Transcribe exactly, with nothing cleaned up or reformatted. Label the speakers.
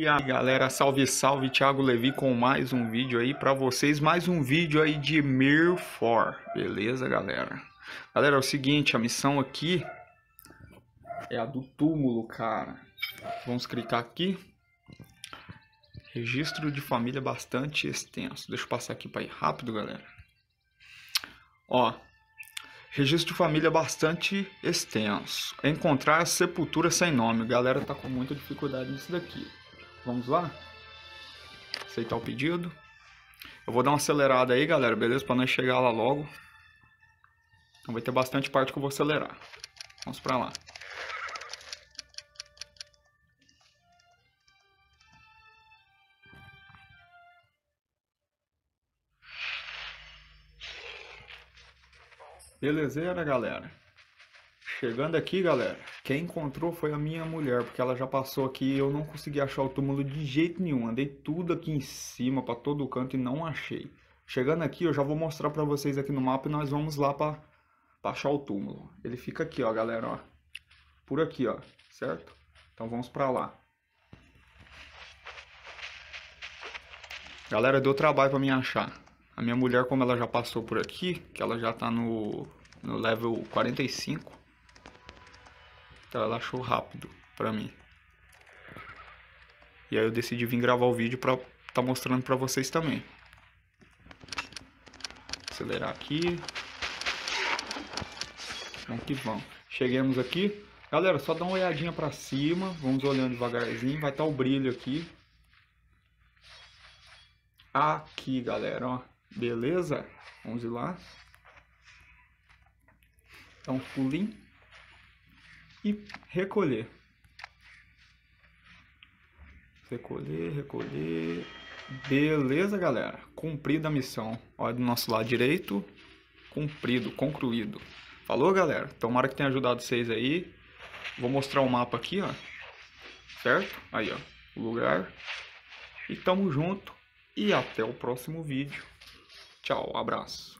Speaker 1: dia, galera, salve, salve, Thiago Levi com mais um vídeo aí pra vocês, mais um vídeo aí de Mirfor, beleza, galera? Galera, é o seguinte, a missão aqui é a do túmulo, cara. Vamos clicar aqui. Registro de família bastante extenso. Deixa eu passar aqui pra ir rápido, galera. Ó, registro de família bastante extenso. Encontrar a sepultura sem nome. A galera tá com muita dificuldade nisso daqui. Vamos lá? Aceitar o pedido. Eu vou dar uma acelerada aí, galera, beleza? Pra nós chegar lá logo. Então vai ter bastante parte que eu vou acelerar. Vamos pra lá. Belezeira, galera. Chegando aqui, galera, quem encontrou foi a minha mulher, porque ela já passou aqui e eu não consegui achar o túmulo de jeito nenhum. Andei tudo aqui em cima, pra todo canto e não achei. Chegando aqui, eu já vou mostrar pra vocês aqui no mapa e nós vamos lá pra, pra achar o túmulo. Ele fica aqui, ó, galera, ó. Por aqui, ó, certo? Então vamos pra lá. Galera, deu trabalho pra me achar. A minha mulher, como ela já passou por aqui, que ela já tá no, no level quarenta e cinco, então ela achou rápido pra mim. E aí eu decidi vir gravar o vídeo pra tá mostrando pra vocês também. Acelerar aqui. Vamos que vamos. Chegamos aqui. Galera, só dá uma olhadinha pra cima. Vamos olhando devagarzinho. Vai estar o brilho aqui. Aqui, galera, ó. Beleza? Vamos ir lá. Dá um pulinho. E recolher. Recolher, recolher. Beleza, galera. Cumprida a missão. Olha do nosso lado direito. Cumprido, concluído. Falou, galera? Tomara que tenha ajudado vocês aí. Vou mostrar o mapa aqui, ó. Certo? Aí, ó. O lugar. E tamo junto. E até o próximo vídeo. Tchau, abraço.